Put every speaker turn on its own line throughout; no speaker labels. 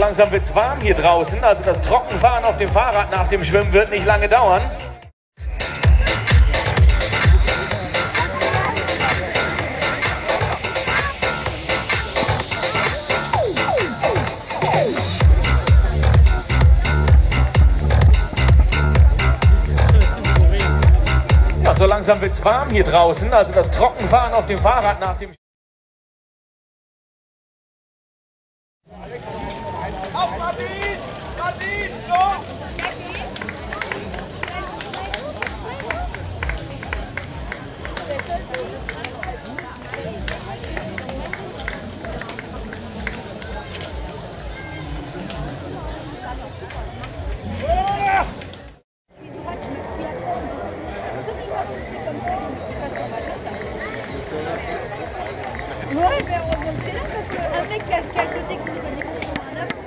langsam wird es warm hier draußen, also das Trockenfahren auf dem Fahrrad nach dem Schwimmen wird nicht lange dauern. Ja, so langsam wird es warm hier draußen, also das Trockenfahren auf dem Fahrrad nach dem
Auf Martin! Martin! Los!
Ouais, ben on va le là parce qu'avec quelques techniques, on est complètement en œuvre.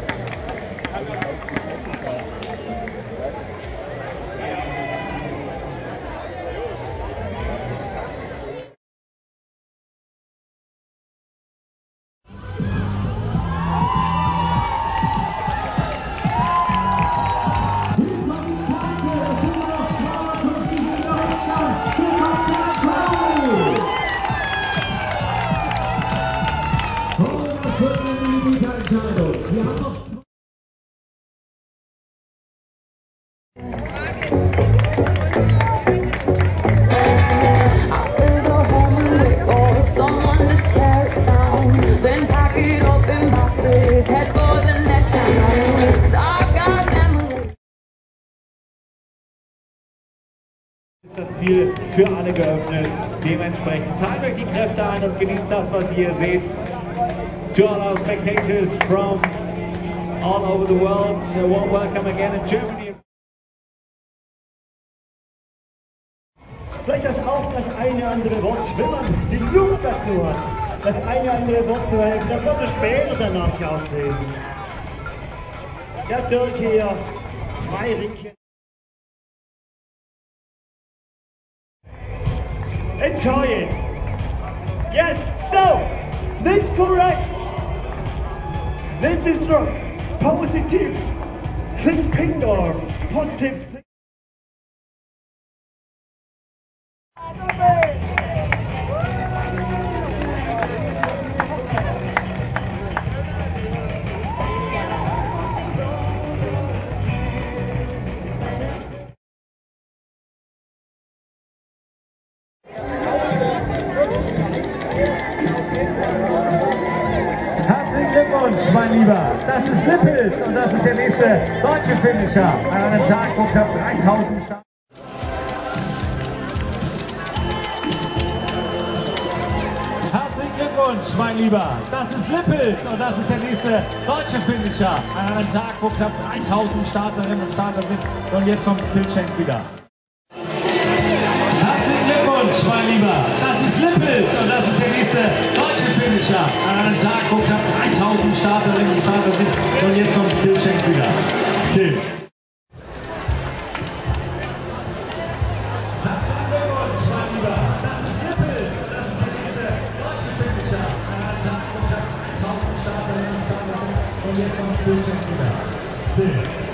Das Ziel für alle geöffnet. Dementsprechend teilt euch die Kräfte ein und genießt das, was ihr hier seht. To all our spectators from all over the world, so warm welcome again in Germany.
Vielleicht auch das eine andere Wort, wenn man den Jugend dazu hat. Das eine andere Wort zu helfen, das wird man später danach auch sehen. Der Dirk hier, 2 Ringchen. Enjoy it. Yes, so, that's correct. This is the positive thinking or positive thinking.
Herzlichen Glückwunsch, mein Lieber. Das ist Lippels und das ist der nächste deutsche Finisher an einem Tag, wo knapp 3000 starten. Herzlichen Glückwunsch, mein Lieber. Das ist Lippels und das ist der nächste deutsche Finisher an einem Tag, wo knapp 3000 Starterinnen und Starter sind. Und jetzt kommt Phil Schenk wieder. Herzlichen Glückwunsch, mein Lieber. Das ist Lippels und das ist der nächste deutsche Finisher an einem Tag, wo knapp 3000 Starterinnen und Starter sind. Und jetzt kommt Phil Schenk wieder. Phil. Herzlichen Glückwunsch, mein Lieber. Das ist Lippels und das ist der nächste deutsche Finisher an einem Tag, wo knapp 3000 Starterinnen und Starter sind. Und jetzt kommt Phil Schenk wieder. Phil.